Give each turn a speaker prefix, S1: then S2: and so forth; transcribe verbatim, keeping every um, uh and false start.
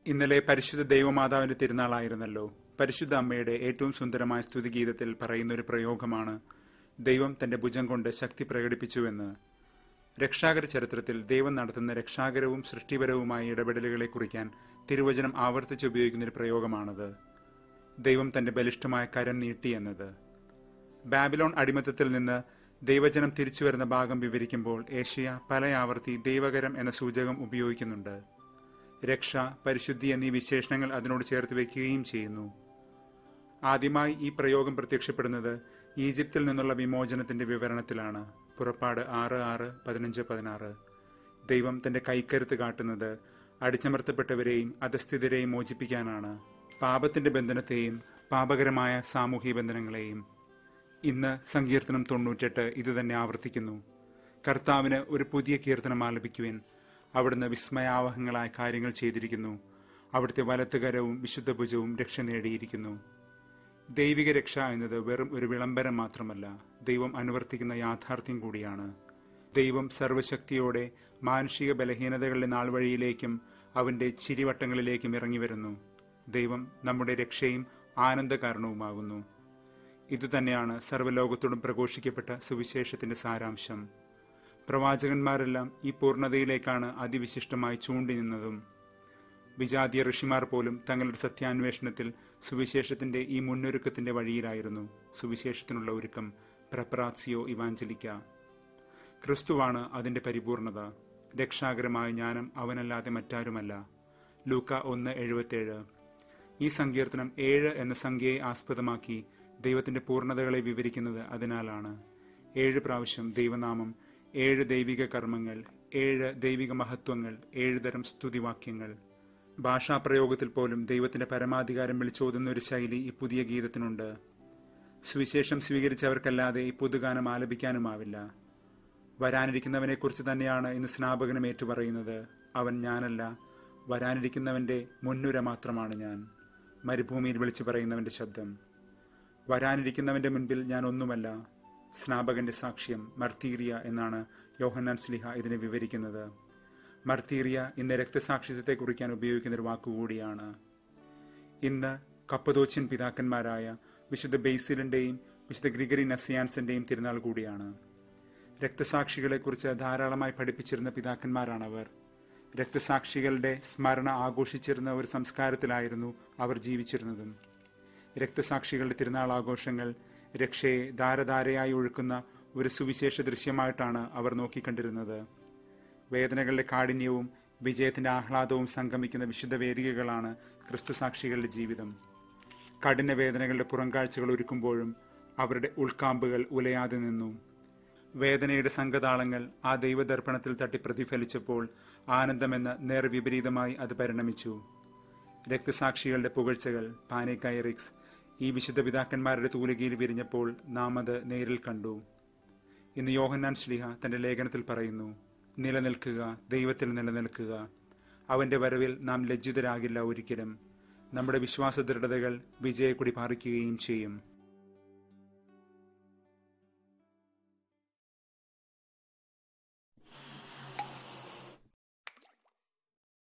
S1: ഇന്നലെ പരിശുദ്ധ ദൈവമാതാവിന്റെ തിരുനാളായിരുന്നല്ലോ. പരിശുദ്ധ അമ്മയുടെ ഏറ്റവും സുന്ദരമായ സ്തുതിഗീതത്തിൽ പറയുന്ന ഒരു പ്രയോഗമാണ് ദൈവം തന്റെ ഭുജം കൊണ്ട് ശക്തി പ്രകടിപ്പിച്ചുവെന്ന്. രക്ഷാകര ചരിത്രത്തിൽ ദൈവം നടത്തുന്ന രക്ഷാകരവും സൃഷ്ടിപരവുമായ ഇടപെടലുകളെ കുറിക്കാൻ തിരുവചനം ആവർത്തിച്ചുപയോഗിക്കുന്ന ഒരു പ്രയോഗമാണത്. ദൈവം തന്റെ ബലിഷ്ഠമായ കരം നീട്ടി എന്നത്. ബാബിലോൺ അടിമത്തത്തിൽ നിന്ന് ദൈവജനം തിരിച്ചുവരുന്ന ഭാഗം വിവരിക്കുമ്പോൾ ഏഷ്യ പല ആവർത്തി ദൈവകരം എന്ന സൂചകം ഉപയോഗിക്കുന്നുണ്ട്. രക്ഷ, പരിശുദ്ധി എന്നീ വിശേഷണങ്ങൾ അതിനോട് ചേർത്ത് വയ്ക്കുകയും ചെയ്യുന്നു. ആദ്യമായി ഈ പ്രയോഗം പ്രത്യക്ഷപ്പെടുന്നത് ഈജിപ്തിൽ നിന്നുള്ള വിമോചനത്തിന്റെ വിവരണത്തിലാണ്. പുറപ്പാട് ആറ് ആറ് പതിനഞ്ച് പതിനാറ്. ദൈവം തന്റെ കൈക്കരുത്ത് കാട്ടുന്നത് അടിച്ചമർത്തപ്പെട്ടവരെയും അധസ്ഥിതരെയും മോചിപ്പിക്കാനാണ്, പാപത്തിന്റെ ബന്ധനത്തെയും പാപകരമായ സാമൂഹിക ബന്ധനങ്ങളെയും. ഇന്ന് സങ്കീർത്തനം തൊണ്ണൂറ്റെട്ട് ഇതുതന്നെ ആവർത്തിക്കുന്നു. കർത്താവിന് ഒരു പുതിയ കീർത്തനം ആലപിക്കുവിൻ. അവിടുന്ന് വിസ്മയാവഹങ്ങളായ കാര്യങ്ങൾ ചെയ്തിരിക്കുന്നു. അവിടുത്തെ വലത്തുകരവും വിശുദ്ധ ഭുജവും രക്ഷ നേടിയിരിക്കുന്നു. ദൈവിക രക്ഷ എന്നത് വെറും ഒരു വിളംബരം മാത്രമല്ല, ദൈവം അനുവർത്തിക്കുന്ന യാഥാർത്ഥ്യം കൂടിയാണ്. ദൈവം സർവശക്തിയോടെ മാനുഷിക ബലഹീനതകളുടെ നാൾവഴിയിലേക്കും അവന്റെ ചിരിവട്ടങ്ങളിലേക്കും ഇറങ്ങി വരുന്നു. ദൈവം നമ്മുടെ രക്ഷയും ആനന്ദ കാരണവുമാകുന്നു. ഇതുതന്നെയാണ് സർവ്വലോകത്തോടും പ്രഘോഷിക്കപ്പെട്ട സുവിശേഷത്തിന്റെ സാരാംശം. പ്രവാചകന്മാരെല്ലാം ഈ പൂർണ്ണതയിലേക്കാണ് അതിവിശിഷ്ടമായി ചൂണ്ടി നിന്നതും. വിജാതീയ ഋഷിമാർ പോലും തങ്ങളുടെ സത്യാന്വേഷണത്തിൽ സുവിശേഷത്തിന്റെ ഈ മുന്നൊരുക്കത്തിന്റെ വഴിയിലായിരുന്നു. സുവിശേഷത്തിനുള്ള ഒരുക്കം, പ്രപ്രാസിയോ ഇവാഞ്ചലിക്ക. ക്രിസ്തുവാണ് അതിന്റെ പരിപൂർണത. രക്ഷാകരമായ ജ്ഞാനം അവനല്ലാതെ മറ്റാരുമല്ല. ലൂക്ക ഒന്ന് എഴുപത്തേഴ്. ഈ സങ്കീർത്തനം ഏഴ് എന്ന സംഖ്യയെ ആസ്പദമാക്കി ദൈവത്തിന്റെ പൂർണ്ണതകളെ വിവരിക്കുന്നത് അതിനാലാണ്. ഏഴ് പ്രാവശ്യം ദൈവനാമം, ഏഴ് ദൈവിക കർമ്മങ്ങൾ, ഏഴ് ദൈവിക മഹത്വങ്ങൾ, ഏഴ് തരം സ്തുതിവാക്യങ്ങൾ. ഭാഷാപ്രയോഗത്തിൽ പോലും ദൈവത്തിന്റെ പരമാധികാരം വിളിച്ചോതുന്ന ഒരു ശൈലി ഈ പുതിയ ഗീതത്തിനുണ്ട്. സുവിശേഷം സ്വീകരിച്ചവർക്കല്ലാതെ ഈ പുതുഗാനം ആലപിക്കാനുമാവില്ല. വരാനിരിക്കുന്നവനെക്കുറിച്ച് തന്നെയാണ് ഇന്ന് സ്നാപകനും ഏറ്റുപറയുന്നത്. അവൻ ഞാനല്ല, വരാനിരിക്കുന്നവന്റെ മുൻനുര മാത്രമാണ് ഞാൻ. മരുഭൂമിയിൽ വിളിച്ചു പറയുന്നവന്റെ ശബ്ദം. വരാനിരിക്കുന്നവന്റെ മുൻപിൽ ഞാൻ ഒന്നുമല്ല. സ്നാപകന്റെ സാക്ഷ്യം മർത്തീറിയ എന്നാണ് യോഹന്നാൻ ശ്ലീഹ ഇതിനെ വിവരിക്കുന്നത്. മർത്തീറിയ ഇന്ന് രക്തസാക്ഷിത്വത്തെ കുറിക്കാൻ ഉപയോഗിക്കുന്ന ഒരു വാക്കുകൂടിയാണ്. ഇന്ന് കപ്പദോച്യൻ പിതാക്കന്മാരായ വിശുദ്ധ ബെയ്സിലിന്റെയും വിശുദ്ധ ഗ്രിഗറി നസിയാൻസിന്റെയും തിരുനാൾ കൂടിയാണ്. രക്തസാക്ഷികളെക്കുറിച്ച് ധാരാളമായി പഠിപ്പിച്ചിരുന്ന പിതാക്കന്മാരാണവർ. രക്തസാക്ഷികളുടെ സ്മരണ ആഘോഷിച്ചിരുന്ന ഒരു സംസ്കാരത്തിലായിരുന്നു അവർ ജീവിച്ചിരുന്നതും. രക്തസാക്ഷികളുടെ തിരുനാൾ ആഘോഷങ്ങൾ രക്ഷയെ ധാരധാരയായി ഒഴുക്കുന്ന ഒരു സുവിശേഷ ദൃശ്യമായിട്ടാണ് അവർ നോക്കിക്കണ്ടിരുന്നത്. വേദനകളുടെ കാഠിന്യവും വിജയത്തിന്റെ ആഹ്ലാദവും സംഗമിക്കുന്ന വിശുദ്ധ വേദികകളാണ് ക്രിസ്തുസാക്ഷികളുടെ ജീവിതം. കഠിന വേദനകളുടെ പുറംകാഴ്ചകൾ ഒരുക്കുമ്പോഴും അവരുടെ ഉൾക്കാമ്പുകൾ ഉലയാതെ നിന്നു. വേദനയുടെ സംഘതാളങ്ങൾ ആ ദൈവദർപ്പണത്തിൽ തട്ടി പ്രതിഫലിച്ചപ്പോൾ ആനന്ദമെന്ന നേർവിപരീതമായി അത് പരിണമിച്ചു. രക്തസാക്ഷികളുടെ പുകഴ്ചകൾ, പാനേക്കൈറിക്സ്, ഈ വിശുദ്ധ പിതാക്കന്മാരുടെ തൂലികയിൽ വിരിഞ്ഞപ്പോൾ നാം അത് നേരിൽ കണ്ടു. ഇന്ന് യോഹന്നാൻ ശ്ലീഹ തന്റെ ലേഖനത്തിൽ പറയുന്നു, നിലനിൽക്കുക, ദൈവത്തിൽ നിലനിൽക്കുക. അവന്റെ വരവിൽ നാം ലജ്ജിതരാകില്ല ഒരിക്കലും. നമ്മുടെ വിശ്വാസ ദൃഢതകൾ വിജയക്കൊടി പാറിക്കുകയും ചെയ്യും.